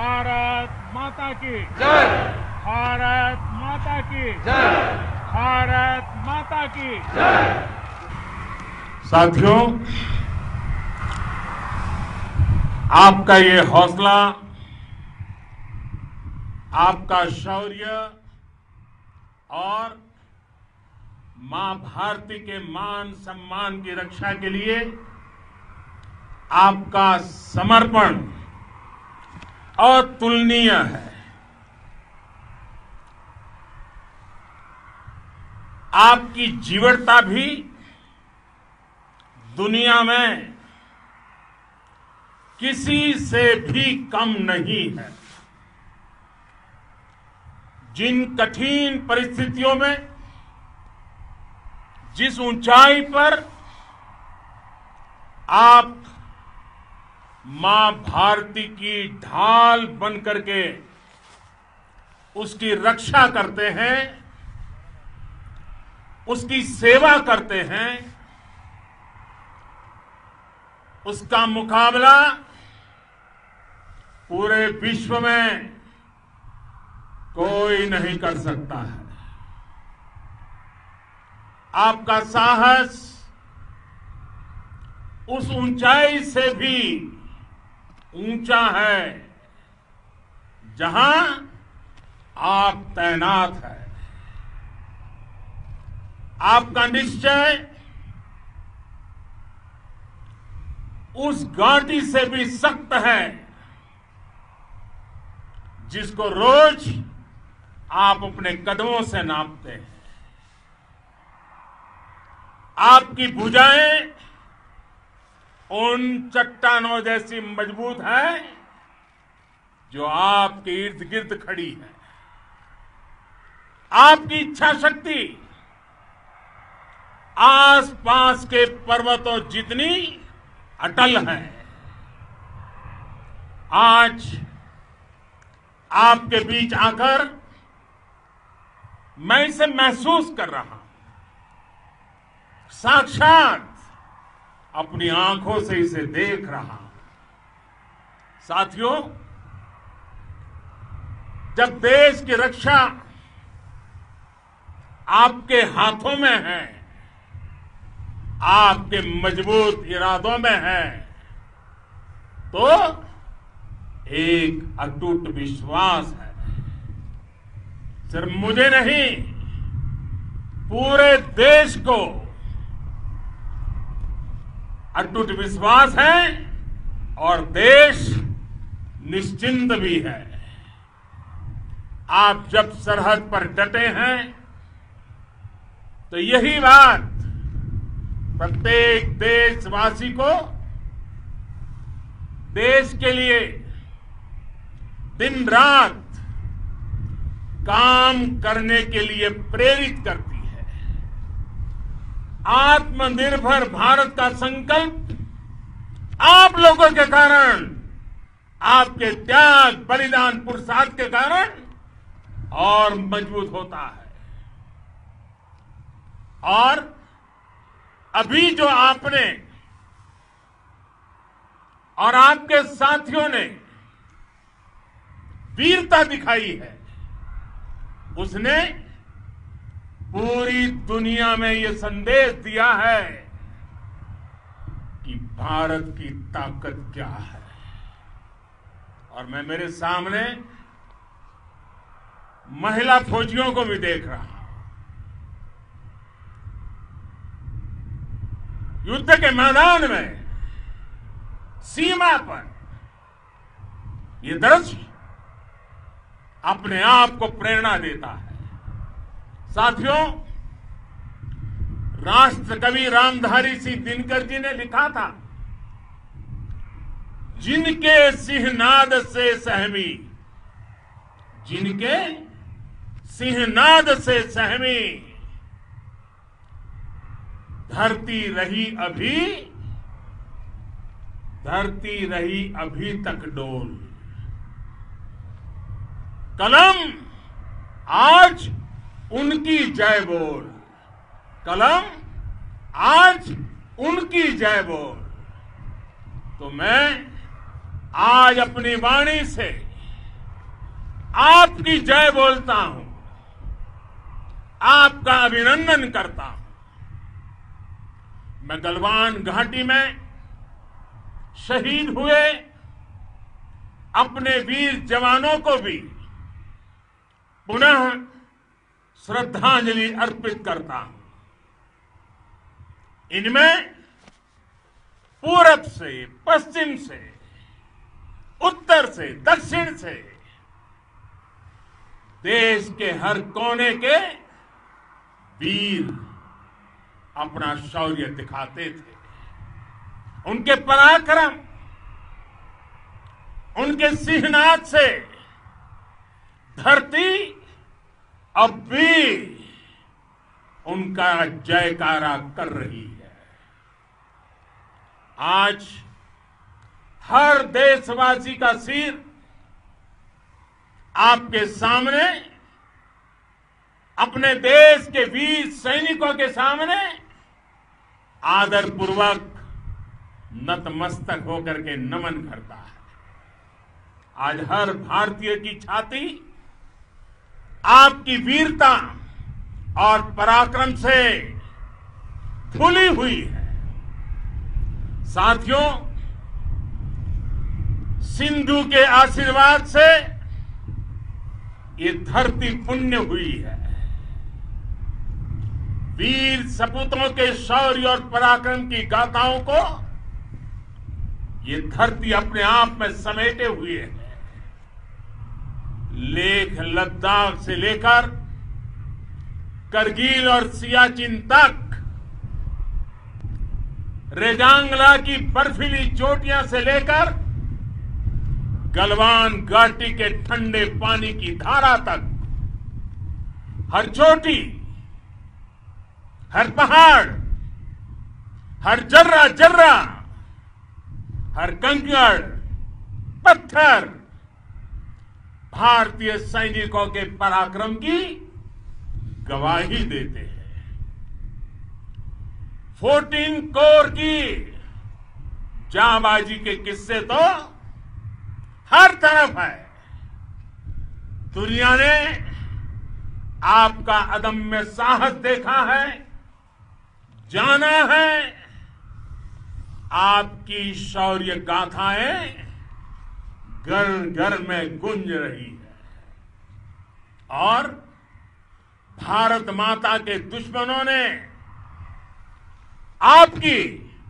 भारत माता की जय। भारत माता की जय। भारत माता की जय। साथियों, आपका ये हौसला, आपका शौर्य और मां भारती के मान सम्मान की रक्षा के लिए आपका समर्पण अतुलनीय है। आपकी जीवटता भी दुनिया में किसी से भी कम नहीं है। जिन कठिन परिस्थितियों में, जिस ऊंचाई पर आप मां भारती की ढाल बन करके उसकी रक्षा करते हैं, उसकी सेवा करते हैं, उसका मुकाबला पूरे विश्व में कोई नहीं कर सकता है। आपका साहस उस ऊंचाई से भी ऊंचा है जहां आप तैनात हैं। आपका निश्चय उस घाटी से भी सख्त है जिसको रोज आप अपने कदमों से नापते हैं। आपकी भुजाएं उन चट्टानों जैसी मजबूत है जो आपके इर्द गिर्द खड़ी है। आपकी इच्छा शक्ति आसपास के पर्वतों जितनी अटल है। आज आपके बीच आकर मैं इसे महसूस कर रहा हूं, साक्षात अपनी आंखों से इसे देख रहा हूं। साथियों, जब देश की रक्षा आपके हाथों में है, आपके मजबूत इरादों में है, तो एक अटूट विश्वास है। सिर्फ मुझे नहीं, पूरे देश को अटूट विश्वास है और देश निश्चिंत भी है। आप जब सरहद पर डटे हैं तो यही बात प्रत्येक देशवासी को देश के लिए दिन रात काम करने के लिए प्रेरित करती है। आत्मनिर्भर भारत का संकल्प आप लोगों के कारण, आपके त्याग, बलिदान, पुरुषार्थ के कारण और मजबूत होता है। और अभी जो आपने और आपके साथियों ने वीरता दिखाई है, उसने पूरी दुनिया में यह संदेश दिया है कि भारत की ताकत क्या है। और मैं मेरे सामने महिला फौजियों को भी देख रहा हूं। युद्ध के मैदान में, सीमा पर, यह दृश्य अपने आप को प्रेरणा देता है। साथियों, राष्ट्र कवि रामधारी सिंह दिनकर जी ने लिखा था, जिनके सिंहनाद से सहमी, जिनके सिंहनाद से सहमी, धरती रही अभी तक डोल। कलम आज उनकी जय बोल, कलम आज उनकी जय बोल। तो मैं आज अपनी वाणी से आपकी जय बोलता हूं, आपका अभिनंदन करता हूं। मैं गलवान घाटी में शहीद हुए अपने वीर जवानों को भी पुनः श्रद्धांजलि अर्पित करता हूं। इनमें पूरब से, पश्चिम से, उत्तर से, दक्षिण से देश के हर कोने के वीर अपना शौर्य दिखाते थे। उनके पराक्रम, उनके सिंहनाद से धरती अब भी उनका जयकारा कर रही है। आज हर देशवासी का सिर आपके सामने, अपने देश के वीर सैनिकों के सामने आदरपूर्वक नतमस्तक होकर के नमन करता है। आज हर भारतीय की छाती आपकी वीरता और पराक्रम से फूली हुई है। साथियों, सिंधु के आशीर्वाद से ये धरती पुण्य हुई है। वीर सपूतों के शौर्य और पराक्रम की गाथाओं को ये धरती अपने आप में समेटे हुए है। लेह लद्दाख से लेकर करगिल और सियाचिन तक, रेजांगला की बर्फीली चोटियां से लेकर गलवान घाटी के ठंडे पानी की धारा तक, हर चोटी, हर पहाड़, हर जर्रा जर्रा, हर कंकड़ पत्थर भारतीय सैनिकों के पराक्रम की गवाही देते हैं। 14 कोर की जांबाजी के किस्से तो हर तरफ है। दुनिया ने आपका अदम्य साहस देखा है, जाना है। आपकी शौर्य गाथाएं घर घर में गूंज रही है और भारत माता के दुश्मनों ने आपकी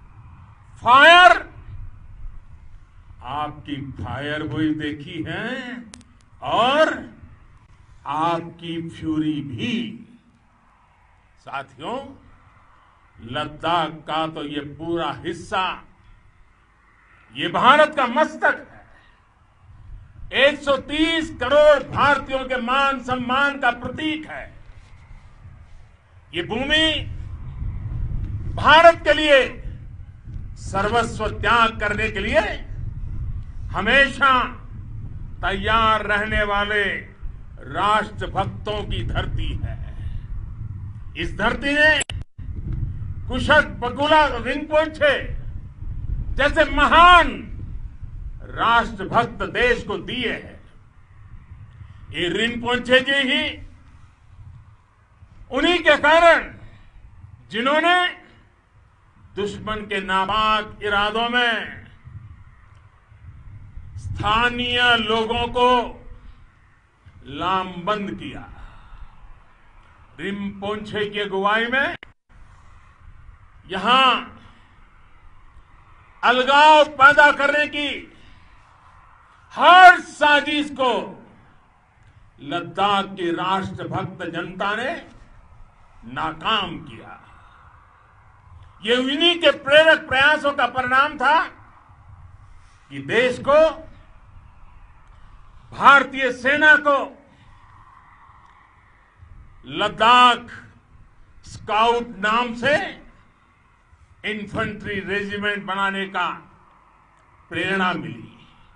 फायर हुई देखी है और आपकी फ्यूरी भी। साथियों, लद्दाख का तो ये पूरा हिस्सा ये भारत का मस्तक है। 130 करोड़ भारतीयों के मान सम्मान का प्रतीक है। ये भूमि भारत के लिए सर्वस्व त्याग करने के लिए हमेशा तैयार रहने वाले राष्ट्रभक्तों की धरती है। इस धरती ने कुशक बकुला रिंपोचे जैसे महान राष्ट्रभक्त देश को दिए हैं। ये रिंपोचे जी ही उन्हीं के कारण जिन्होंने दुश्मन के नापाक इरादों में स्थानीय लोगों को लामबंद किया। रिंपोचे की अगुवाई में यहां अलगाव पैदा करने की हर साजिश को लद्दाख की राष्ट्रभक्त जनता ने नाकाम किया। ये उन्हीं के प्रेरक प्रयासों का परिणाम था कि देश को, भारतीय सेना को लद्दाख स्काउट नाम से इन्फेंट्री रेजिमेंट बनाने का प्रेरणा मिली।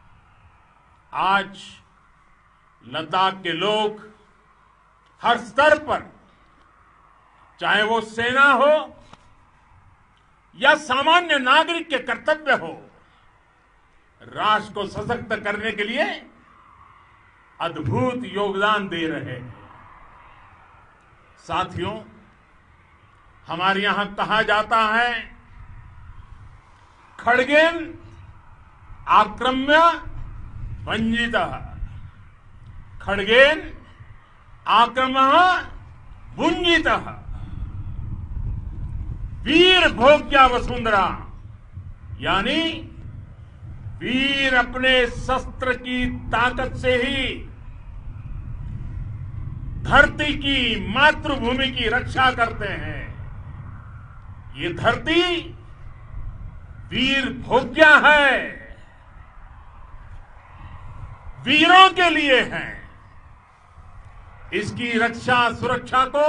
आज लद्दाख के लोग हर स्तर पर, चाहे वो सेना हो या सामान्य नागरिक के कर्तव्य हो, राष्ट्र को सशक्त करने के लिए अद्भुत योगदान दे रहे हैं। साथियों, हमारे यहां कहा जाता है, खड्गेन आक्रम्य भंजितः, खड्गेन आक्रम्य भुंजितः, वीर भोग्या वसुंधरा, यानी वीर अपने शस्त्र की ताकत से ही धरती की, मातृभूमि की रक्षा करते हैं। ये धरती वीर भोग्या है, वीरों के लिए है। इसकी रक्षा सुरक्षा को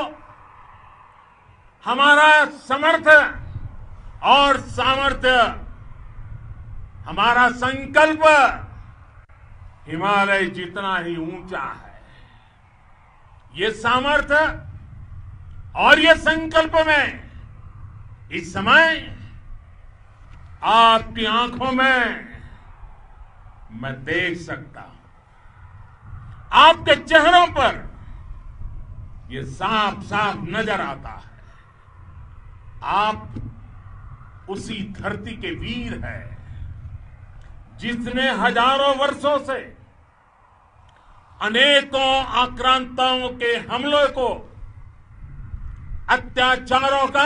हमारा समर्थ और सामर्थ्य, हमारा संकल्प हिमालय जितना ही ऊंचा है। ये सामर्थ्य और ये संकल्प में इस समय आपकी आंखों में मैं देख सकता हूं। आपके चेहरों पर ये साफ साफ नजर आता है। आप उसी धरती के वीर हैं जिसने हजारों वर्षों से अनेकों आक्रांताओं के हमलों को, अत्याचारों का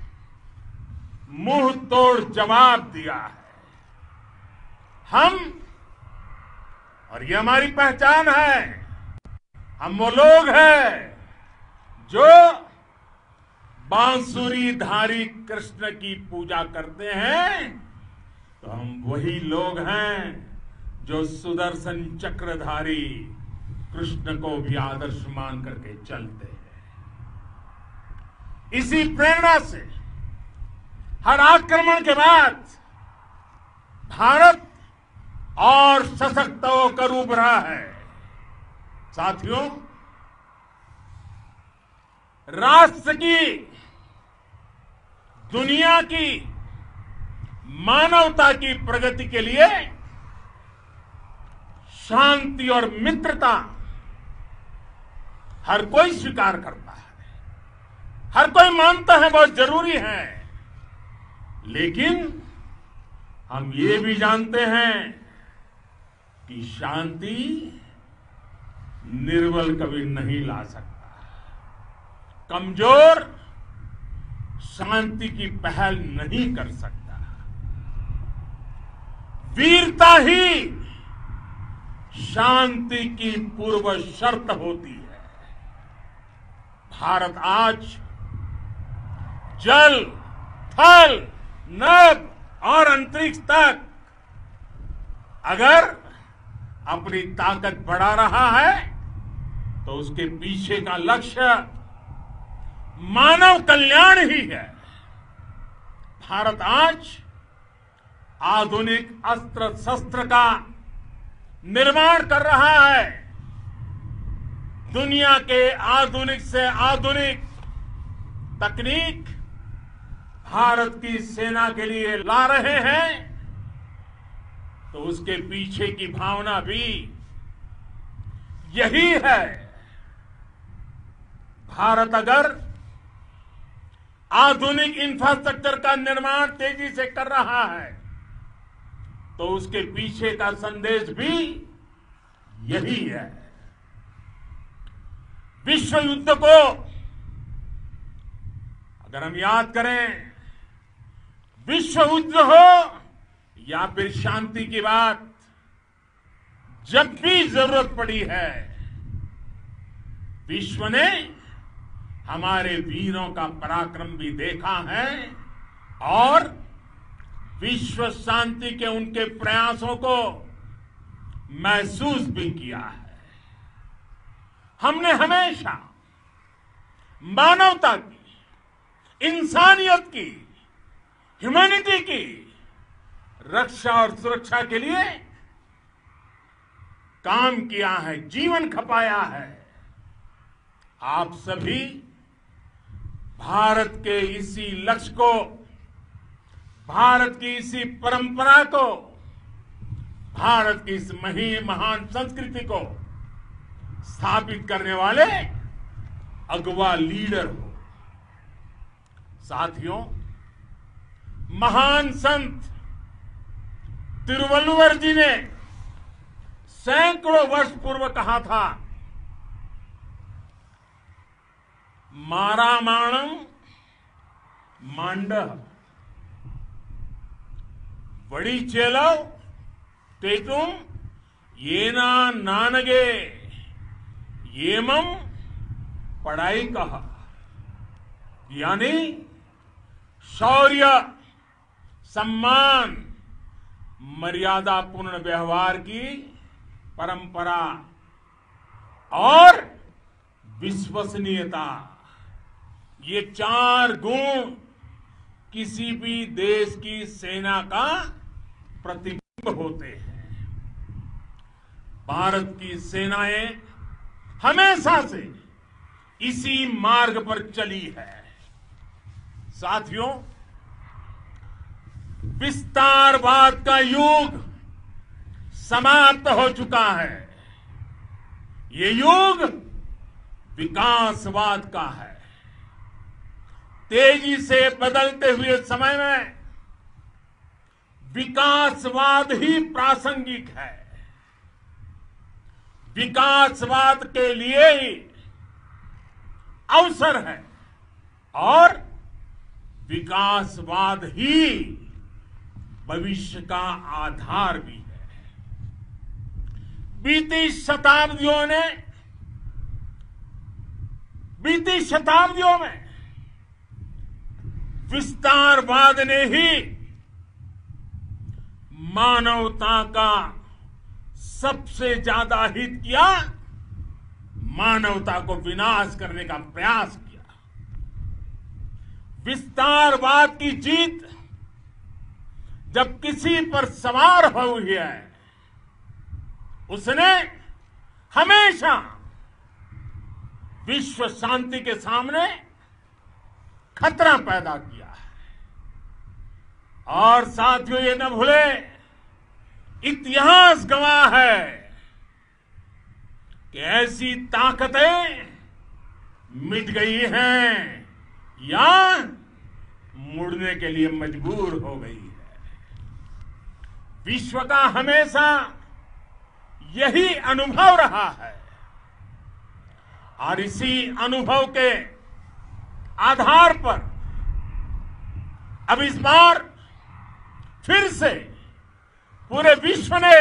मुंह तोड़ जवाब दिया है। हम, और ये हमारी पहचान है, हम वो लोग हैं जो बांसुरीधारी कृष्ण की पूजा करते हैं, तो हम वही लोग हैं जो सुदर्शन चक्रधारी कृष्ण को भी आदर्श मान करके चलते हैं। इसी प्रेरणा से हर आक्रमण के बाद भारत और सशक्त होकर उभरा है। साथियों, राष्ट्र की, दुनिया की, मानवता की प्रगति के लिए शांति और मित्रता हर कोई स्वीकार करता है, हर कोई मानता है बहुत जरूरी है। लेकिन हम ये भी जानते हैं कि शांति निर्बल कभी नहीं ला सकता। कमजोर शांति की पहल नहीं कर सकता। वीरता ही शांति की पूर्व शर्त होती है। भारत आज जल, थल, नभ और अंतरिक्ष तक अगर अपनी ताकत बढ़ा रहा है तो उसके पीछे का लक्ष्य मानव कल्याण ही है। भारत आज आधुनिक अस्त्र शस्त्र का निर्माण कर रहा है। दुनिया के आधुनिक से आधुनिक तकनीक भारत की सेना के लिए ला रहे हैं, तो उसके पीछे की भावना भी यही है। भारत अगर आधुनिक इंफ्रास्ट्रक्चर का निर्माण तेजी से कर रहा है तो उसके पीछे का संदेश भी यही है। विश्व युद्ध को अगर हम याद करें, विश्व युद्ध हो या फिर शांति की बात, जब भी जरूरत पड़ी है विश्व ने हमारे वीरों का पराक्रम भी देखा है और विश्व शांति के उनके प्रयासों को महसूस भी किया है। हमने हमेशा मानवता की, इंसानियत की, ह्यूमैनिटी की रक्षा और सुरक्षा के लिए काम किया है, जीवन खपाया है। आप सभी भारत के इसी लक्ष्य को, भारत की इसी परंपरा को, भारत की इस महान संस्कृति को स्थापित करने वाले अगवा लीडर हो। साथियों, महान संत तिरुवल्लुवर जी ने सैकड़ों वर्ष पूर्व कहा था, मारामाणम मांडह वड़ी चेलव तेतुम येना नानगे येमम पढ़ाई कहा। यानी शौर्य, सम्मान, मर्यादापूर्ण व्यवहार की परंपरा और विश्वसनीयता, ये 4 गुण किसी भी देश की सेना का प्रतिबिंब होते हैं। भारत की सेनाएं हमेशा से इसी मार्ग पर चली है। साथियों, विस्तारवाद का युग समाप्त हो चुका है। ये युग विकासवाद का है। तेजी से बदलते हुए समय में विकासवाद ही प्रासंगिक है। विकासवाद के लिए ही अवसर है और विकासवाद ही भविष्य का आधार भी है। बीती शताब्दियों में विस्तारवाद ने ही मानवता का सबसे ज्यादा हित किया, मानवता को विनाश करने का प्रयास किया। विस्तारवाद की जीत जब किसी पर सवार हुई है, उसने हमेशा विश्व शांति के सामने खतरा पैदा किया है। और साथियों, ये न भूले, इतिहास गवाह है कि ऐसी ताकतें मिट गई हैं या मुड़ने के लिए मजबूर हो गई है। विश्व का हमेशा यही अनुभव रहा है और इसी अनुभव के आधार पर अब इस बार फिर से पूरे विश्व ने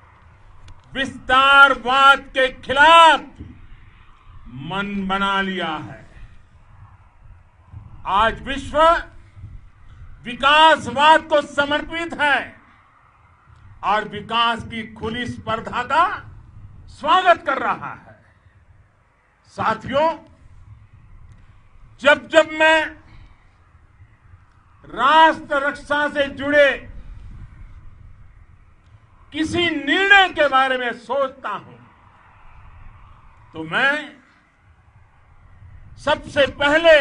विस्तारवाद के खिलाफ मन बना लिया है। आज विश्व विकासवाद को समर्पित है और विकास की खुली स्पर्धा का स्वागत कर रहा है। साथियों, जब जब मैं राष्ट्र रक्षा से जुड़े किसी निर्णय के बारे में सोचता हूं तो मैं सबसे पहले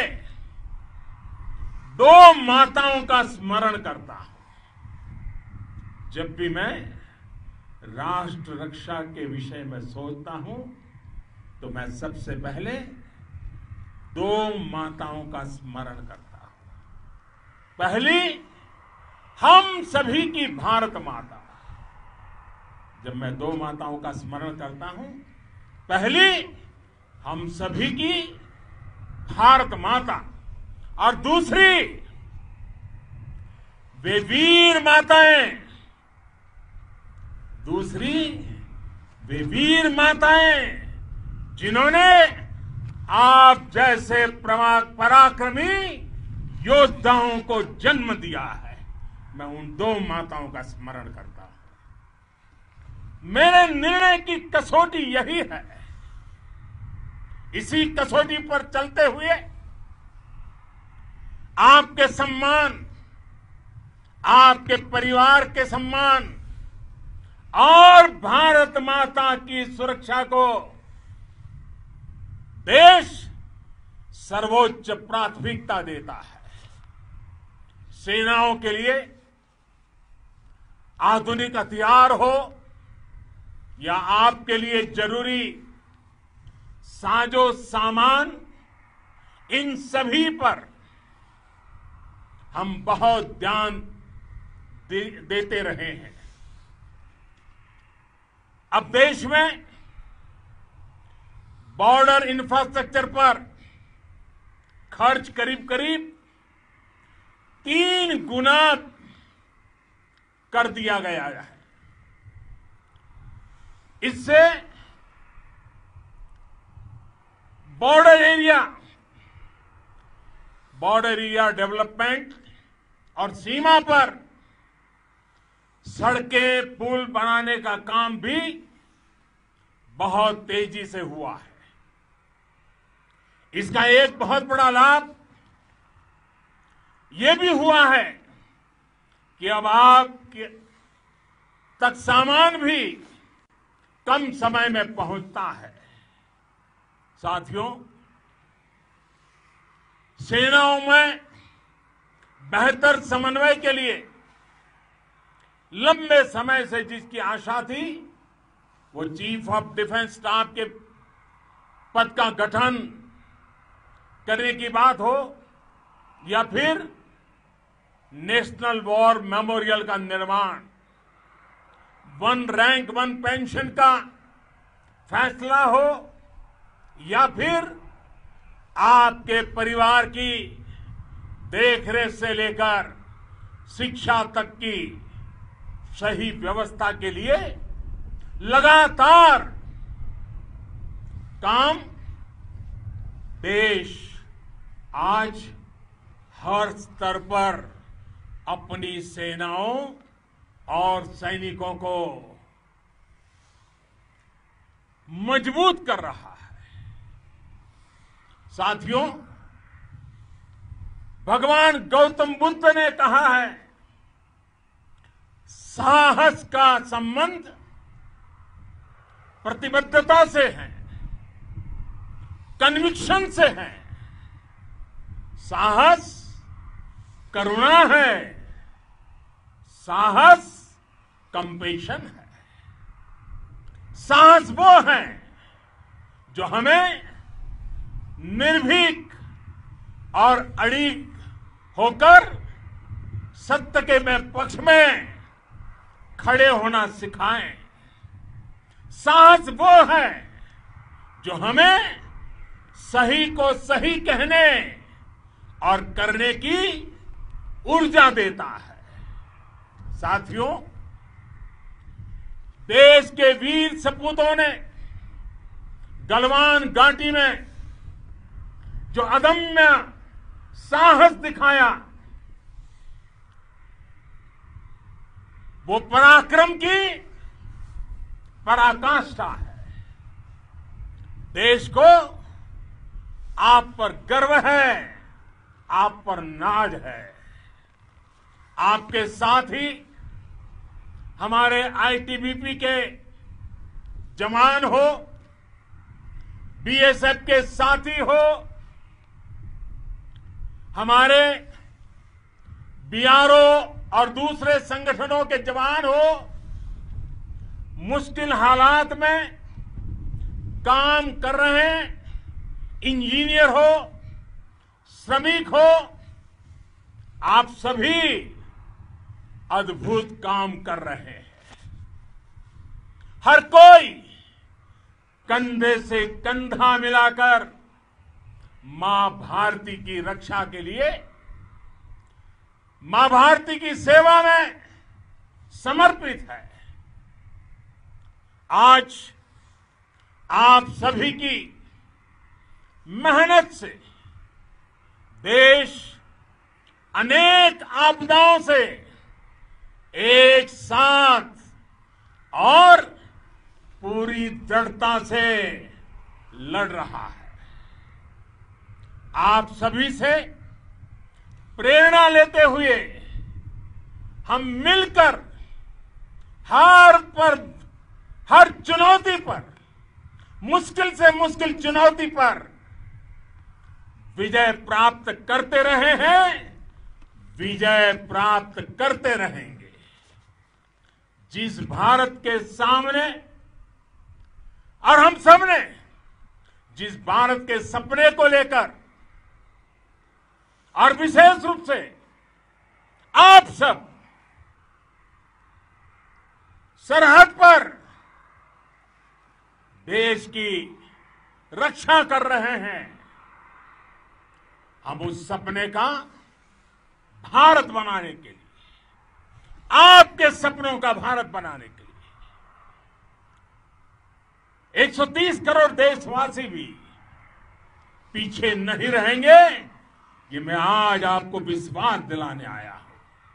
2 माताओं का स्मरण करता हूं। जब भी मैं राष्ट्र रक्षा के विषय में सोचता हूं तो मैं सबसे पहले 2 माताओं का स्मरण करता हूं। पहली, हम सभी की भारत माता। जब मैं 2 माताओं का स्मरण करता हूं, पहली हम सभी की भारत माता और दूसरी वे वीर माताएं, जिन्होंने आप जैसे पराक्रमी योद्धाओं को जन्म दिया है। मैं उन 2 माताओं का स्मरण करता हूं। मेरे निर्णय की कसौटी यही है। इसी कसौटी पर चलते हुए आपके सम्मान, आपके परिवार के सम्मान और भारत माता की सुरक्षा को देश सर्वोच्च प्राथमिकता देता है। सेनाओं के लिए आधुनिक हथियार हो या आपके लिए जरूरी साजो सामान, इन सभी पर हम बहुत ध्यान देते रहे हैं। अब देश में बॉर्डर इंफ्रास्ट्रक्चर पर खर्च करीब करीब 3 गुना कर दिया गया है। इससे बॉर्डर एरिया डेवलपमेंट और सीमा पर सड़कें, पुल बनाने का काम भी बहुत तेजी से हुआ है। इसका एक बहुत बड़ा लाभ यह भी हुआ है कि अब आप तक सामान भी कम समय में पहुंचता है। साथियों, सेनाओं में बेहतर समन्वय के लिए लंबे समय से जिसकी आशा थी, वो चीफ ऑफ डिफेंस स्टाफ के पद का गठन करने की बात हो या फिर नेशनल वॉर मेमोरियल का निर्माण, 1 रैंक 1 पेंशन का फैसला हो या फिर आपके परिवार की देखरेख से लेकर शिक्षा तक की सही व्यवस्था के लिए लगातार काम देश आज हर स्तर पर अपनी सेनाओं और सैनिकों को मजबूत कर रहा है। साथियों, भगवान गौतम बुद्ध ने कहा है, साहस का संबंध प्रतिबद्धता से है, कन्विक्शन से है। साहस करुणा है, साहस कंपेशन है। साहस वो है जो हमें निर्भीक और अड़िग होकर सत्य के पक्ष में खड़े होना सिखाएं। साहस वो है जो हमें सही को सही कहने और करने की ऊर्जा देता है। साथियों, देश के वीर सपूतों ने गलवान घाटी में जो अदम्य साहस दिखाया, वो पराक्रम की पराकाष्ठा है। देश को आप पर गर्व है, आप पर नाज है। आपके साथ ही हमारे आईटीबीपी के जवान हो, बीएसएफ के साथी हो, हमारे बीआरओ और दूसरे संगठनों के जवान हो, मुश्किल हालात में काम कर रहे हैं, इंजीनियर हो, श्रमिक हो, आप सभी अद्भुत काम कर रहे हैं। हर कोई कंधे से कंधा मिलाकर मां भारती की रक्षा के लिए, मां भारती की सेवा में समर्पित है। आज आप सभी की मेहनत से देश अनेक आपदाओं से एक साथ और पूरी दृढ़ता से लड़ रहा है। आप सभी से प्रेरणा लेते हुए हम मिलकर हर चुनौती पर, मुश्किल से मुश्किल चुनौती पर विजय प्राप्त करते रहे हैं, विजय प्राप्त करते रहेंगे। जिस भारत के सामने और हम सबने जिस भारत के सपने को लेकर और विशेष रूप से आप सब सरहद पर देश की रक्षा कर रहे हैं, हम उस सपने का भारत बनाने के लिए, आपके सपनों का भारत बनाने के लिए 130 करोड़ देशवासी भी पीछे नहीं रहेंगे, ये मैं आज आपको विश्वास दिलाने आया हूं।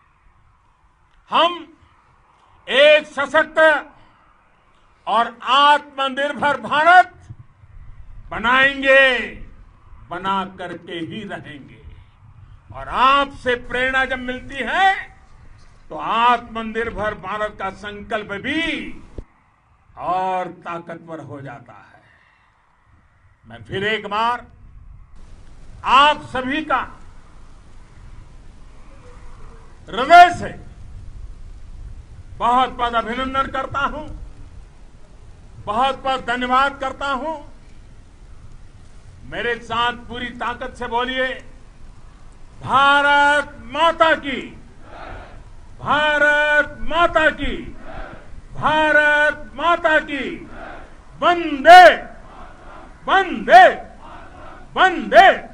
हम एक सशक्त और आत्मनिर्भर भारत बनाएंगे, बना करके ही रहेंगे। और आपसे प्रेरणा जब मिलती है तो आत्मनिर्भर भारत का संकल्प भी और ताकतवर हो जाता है। मैं फिर एक बार आप सभी का हृदय से बहुत बहुत अभिनंदन करता हूं, बहुत बहुत धन्यवाद करता हूं। मेरे साथ पूरी ताकत से बोलिए, भारत माता की, भारत माता की, भारत माता की, वंदे वंदे वंदे।